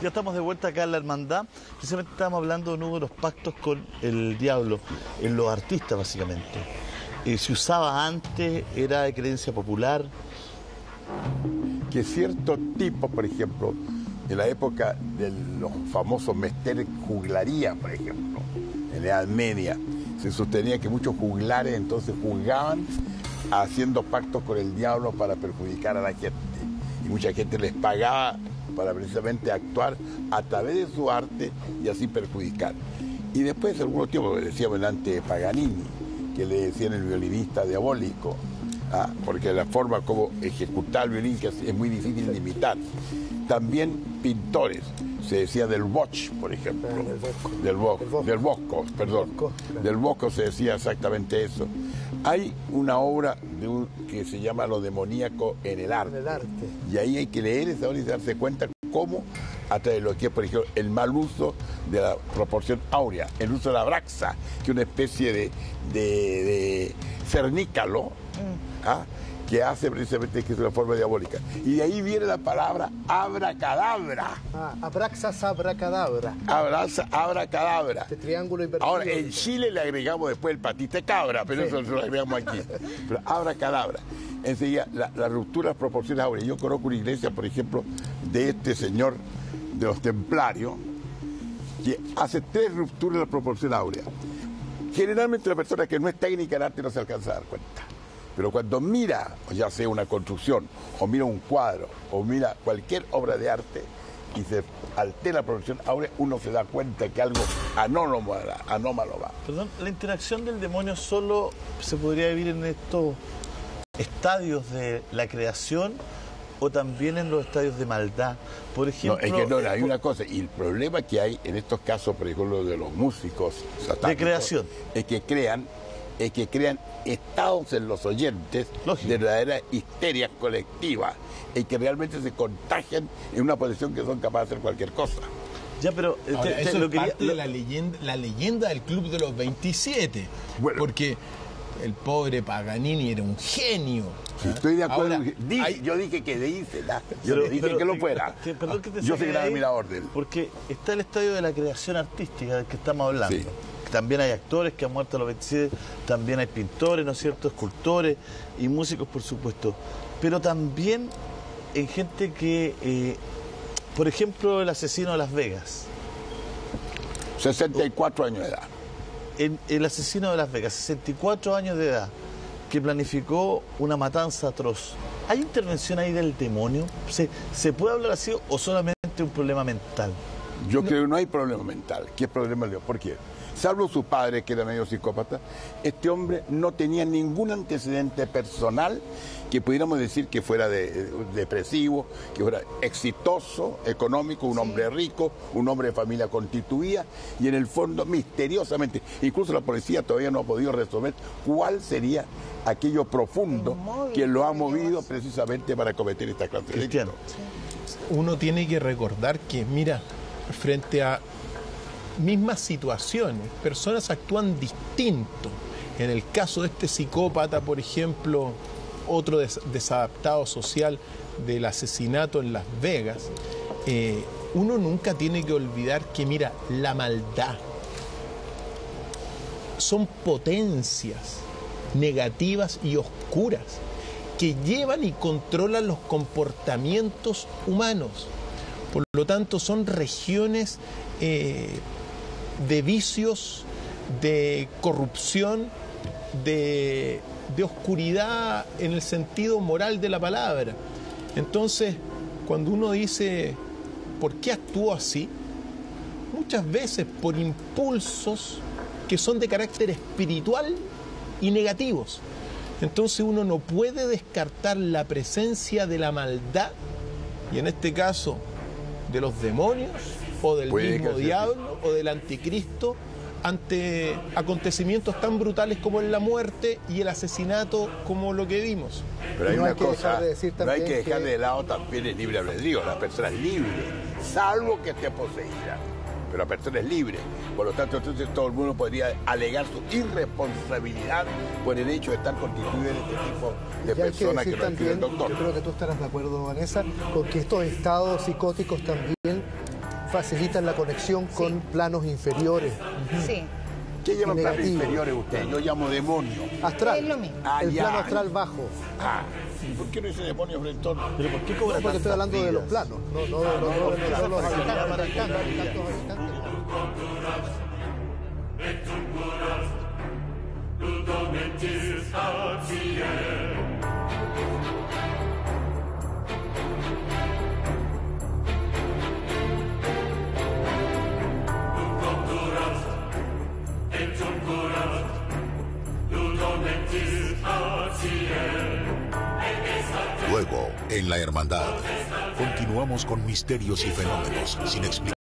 Ya estamos de vuelta acá en la hermandad. Precisamente estamos hablando de uno de los pactos con el diablo, en los artistas básicamente. Se usaba antes, era de creencia popular. Que ciertos tipos, por ejemplo, en la época de los famosos mesteres juglarías, por ejemplo, en la Edad Media, se sostenía que muchos juglares entonces juzgaban haciendo pactos con el diablo para perjudicar a la gente. Y mucha gente les pagaba para precisamente actuar a través de su arte y así perjudicar. Y después, algunos tiempos, decíamos delante de Paganini, que le decían el violinista diabólico, porque la forma como ejecutaba el violín que es muy difícil de imitar. También pintores, se decía del Bosch, por ejemplo, del Bosco se decía exactamente eso. Hay una obra que se llama Lo demoníaco en el arte. Y ahí hay que leer esa obra y darse cuenta cómo, a través de lo que es, por ejemplo, el mal uso de la proporción áurea, el uso de la braxa, que es una especie de cernícalo, que hace precisamente que es una forma diabólica. Y de ahí viene la palabra abracadabra. Abraxas abracadabra. Abracadabra. Este triángulo invertido. Ahora, en Chile le agregamos después el patite cabra, pero eso lo agregamos aquí. Pero abracadabra. Enseguida, la ruptura de las proporciones áureas. Yo conozco una iglesia, por ejemplo, de este señor de los templarios, que hace 3 rupturas de la proporción áurea. Generalmente la persona que no es técnica en arte no se alcanza a dar cuenta. Pero cuando mira, ya sea una construcción, o mira un cuadro, o mira cualquier obra de arte, y se altera la proporción áurea, uno se da cuenta que algo anómalo va. Perdón, ¿la interacción del demonio solo se podría vivir en estos estadios de la creación o también en los estadios de maldad? Por ejemplo... No, es que no, hay una cosa, y el problema que hay en estos casos, por ejemplo, de los músicos satánicos, de creación, es que crean estados en los oyentes. Lógico. De verdadera histeria colectiva, y que realmente se contagian en una posición que son capaces de hacer cualquier cosa. Ya, pero ahora, eso es parte de la leyenda del Club de los 27, bueno, porque el pobre Paganini era un genio. Sí, estoy de acuerdo. Ahora, yo dije que dije que lo fuera. Yo soy gran admirador de él. Porque está el estadio de la creación artística del que estamos hablando. Sí. También hay actores que han muerto a los 27, también hay pintores, ¿no es cierto?, escultores y músicos, por supuesto. Pero también hay gente que, por ejemplo, el asesino de Las Vegas. 64 años de edad. El asesino de Las Vegas, 64 años de edad, que planificó una matanza atroz. ¿Hay intervención ahí del demonio? ¿Se puede hablar así o solamente un problema mental? Yo creo que no hay problema mental. ¿Qué problema le dio? ¿Por qué? Salvo su padre, que era medio psicópata, este hombre no tenía ningún antecedente personal que pudiéramos decir que fuera depresivo, que fuera exitoso, económico, un hombre rico, un hombre de familia constituida, y en el fondo, misteriosamente, incluso la policía todavía no ha podido resolver cuál sería aquello profundo que lo ha movido precisamente para cometer esta clase de delitos. Uno tiene que recordar que, mira, frente a mismas situaciones, personas actúan distinto. En el caso de este psicópata, por ejemplo, otro desadaptado social del asesinato en Las Vegas, uno nunca tiene que olvidar que, mira, la maldad son potencias negativas y oscuras que llevan y controlan los comportamientos humanos. Por lo tanto, son regiones de vicios, de corrupción, de oscuridad en el sentido moral de la palabra. Entonces, cuando uno dice, ¿por qué actúo así? Muchas veces por impulsos que son de carácter espiritual y negativos. Entonces uno no puede descartar la presencia de la maldad, y en este caso de los demonios, o del mismo diablo, o del anticristo, ante acontecimientos tan brutales como la muerte y el asesinato como lo que vimos. Pero hay una cosa, no hay que dejar de lado también el libre albedrío. La persona es libre, salvo que esté poseída. Pero la persona es libre. Por lo tanto, entonces todo el mundo podría alegar su irresponsabilidad por el hecho de estar constituido en este tipo de personas que lo escribe el doctor. Yo creo que tú estarás de acuerdo, Vanessa, con que estos estados psicóticos también facilitan la conexión con planos inferiores. Sí. ¿Qué llaman planos negativo. inferiores usted? Yo llamo demonio. Astral. Es lo mismo. El ya. plano astral bajo. Ah, ¿y por qué no dice demonio frentón? Pero ¿por qué cobra Porque estoy tantas hablando de los vidas? planos, no los Luego, en la hermandad, continuamos con misterios y fenómenos sin explicación.